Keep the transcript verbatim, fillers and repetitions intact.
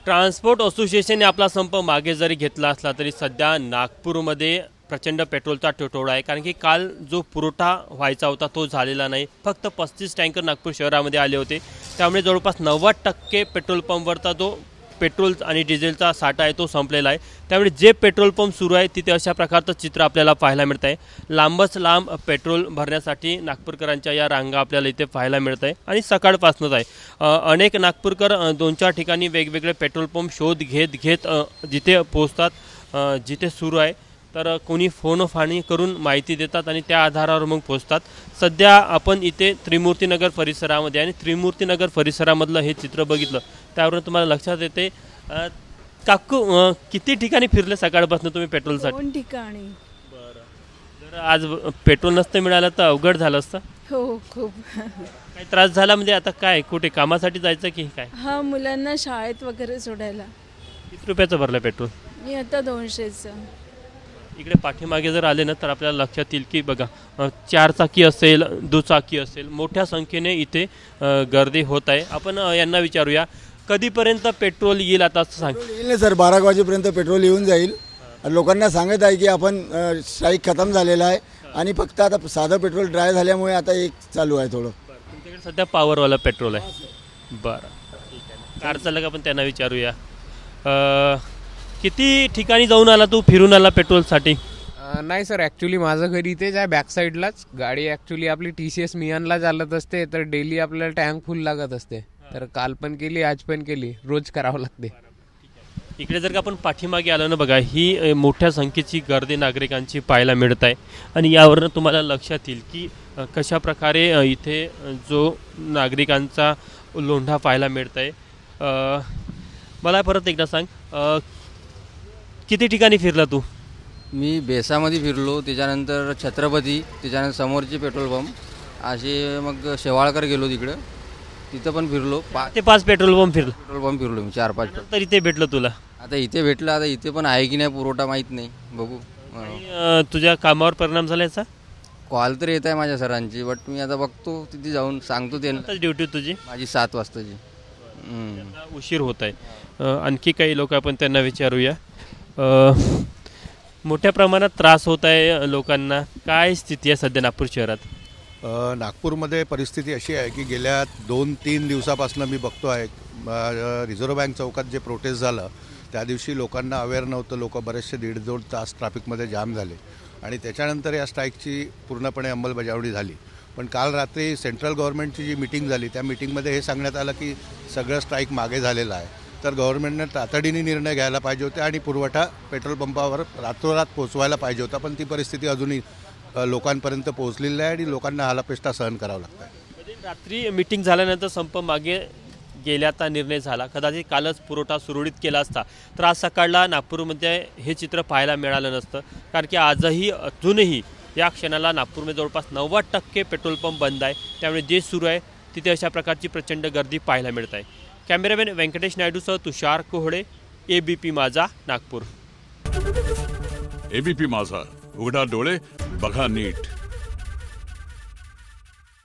Transport असोसिएशनने आपला संप मागे जरी घेतला असला तरी सध्या नागपूरमध्ये प्रचंड पेट्रोलचा तुटवडा आहे। कारण की काल जो पुरवठा व्हायचा होता तो झालेला नाही। फक्त पस्तीस टँकर नागपूर शहरामध्ये आले होते, त्यामुळे जवळपास नव्वद टक्के पेट्रोल पंपवरचा जो पेट्रोल आणि डिझेलचा साठा आहे तो संपलेला आहे। त्यामुळे जे पेट्रोल पंप सुरू आहे तिथे अशा प्रकारचं चित्र आपल्याला पाहायला मिळत आहे। लांबच लांब पेट्रोल भरण्यासाठी नागपूरकरांच्या या रांगा आपल्याला इथे पाहायला मिळत आहे आणि सकाळपासूनच आहे। अनेक नागपूरकर दोन चार ठिकाणी वेगवेगळे पेट्रोल पंप शोध घेत घेत जिथे पोहोचतात, जिथे सुरू आहे तर कोणी फोन फाणी करून माहिती देतात आणि त्या आधारावर मग पोहोचतात। सध्या आपण इथे त्रिमूर्तीनगर परिसरामध्ये आणि त्रिमूर्तीनगर परिसरामधलं हे चित्र बघितलं त्यावरून तुम्हाला लक्षात येते। काकू किती ठिकाणी फिरले सकाळपासून तुम्ही पेट्रोलसाठी? दोन ठिकाणी। बरं, जर आज पेट्रोल नसतं मिळालं तर अवघड झालं असतं? हो, खूप काही त्रास झाला? म्हणजे आता काय कुठे कामासाठी जायचं की काय? हा, मुलांना शाळेत वगैरे सोडायला। किती रुपयाचं भरलं पेट्रोल? मी आता दोनशेचं। इकडे पाठीमागे जर आले ना तर आपल्याला लक्षात येईल की बघा चार चाकी असेल, दुचाकी असेल, मोठ्या संख्येने इथे गर्दी होत आहे। आपण यांना विचारूया कधीपर्यंत पेट्रोल येईल? आता सांग येईल ना सर, बारा वाजेपर्यंत पेट्रोल येऊन जाईल। लोकांना सांगत आहे की आपण स्ट्राईक खतम झालेला आहे आणि फक्त आता साधं पेट्रोल ड्राय झाल्यामुळे आता एक चालू आहे थोडं। तुमच्याकडे सध्या पॉवरवाला पेट्रोल आहे? बरं, ठीक आहे। कार चालक आपण त्यांना विचारूया किती ठिकाणी जाऊन आला तू, फिरून आला पेट्रोलसाठी? नाही सर, ॲक्च्युली माझं घरी इथेच आहे, बॅक साईडलाच। गाडी ॲक्च्युली आपली टी सी एस मियानला चालत असते तर डेली आपल्याला टँक फुल लागत असते, तर काल पण केली, आज पण केली, रोज करावं लागते। इकडे जर का आपण पाठीमागे आलो ना बघा, ही मोठ्या संख्येची गर्दी नागरिकांची पाहायला मिळत आहे आणि यावरून तुम्हाला लक्षात येईल की कशा प्रकारे इथे जो नागरिकांचा लोंढा पाहायला मिळत आहे। मला परत एकदा सांग किती ठिकाणी फिरला तू? मी बेसामध्ये फिरलो, त्याच्यानंतर छत्रपती, त्याच्यानंतर समोरचे पेट्रोल पंप, असे मग शेवाळकर गेलो तिकडं, तिथं पण फिरलो। पाच ते पाच पेट्रोल पंप फिरलो पेट्रोल पंप फिरलो मी, चार पाच। तर इथे भेटलं तुला? आता इथे भेटलं, आता इथे पण आहे की नाही पुरवठा माहीत नाही, बघू। तुझ्या कामावर परिणाम झाला याचा? कॉल तर येत आहे माझ्या सरांची, बट मी आता बघतो तिथे जाऊन सांगतो त्यांना। ड्युटी तुझी? माझी सात वाजताची। उशीर होत आहे। आणखी काही लोक आपण त्यांना विचारूया। मोठ्या प्रमाणात त्रास होत आहे लोकांना, काय स्थिती आहे सध्या नागपूर शहरात? नागपूरमध्ये परिस्थिती अशी आहे की गेल्या दोन तीन दिवसापासून मी बघतो आहे रिझर्व्ह बँक चौकात जे प्रोटेस्ट झालं त्या दिवशी लोकांना अवेअर नव्हतं, लोक बरेचसे दीड दोन तास ट्रॅफिकमध्ये जाम झाले आणि त्याच्यानंतर या स्ट्राईकची पूर्णपणे अंमलबजावणी झाली। पण काल रात्री सेंट्रल गव्हर्नमेंटची जी मीटिंग झाली त्या मीटिंगमध्ये हे सांगण्यात आलं की सगळं स्ट्राईक मागे झालेलं आहे, तर गव्हर्नमेंटने तातडीने निर्णय घ्यायला पाहिजे होते आणि पुरवठा पेट्रोल पंपावर रातोरात पोचवायला पाहिजे होता, पण ती परिस्थिती अजूनही लोकांपर्यंत पोहोचलेली आहे आणि लोकांना हालापेष्टा सहन करावं लागतं आहे। रात्री मीटिंग झाल्यानंतर संप मागे गेल्याचा निर्णय झाला, कदाचित कालच पुरवठा सुरळीत केला असता तर आज सकाळला नागपूरमध्ये हे चित्र पाहायला मिळालं नसतं। कारण की आजही अजूनही या क्षणाला नागपूरमध्ये जवळपास नव्वद टक्के पेट्रोल पंप बंद आहे, त्यामुळे जे सुरू आहे तिथे अशा प्रकारची प्रचंड गर्दी पाहायला मिळत आहे। कॅमेरामॅन व्यंकटेश नायडूसह तुषार कोहळे, एबीपी माझा, नागपूर। एबीपी माझा, उघडा डोळे बघा नीट।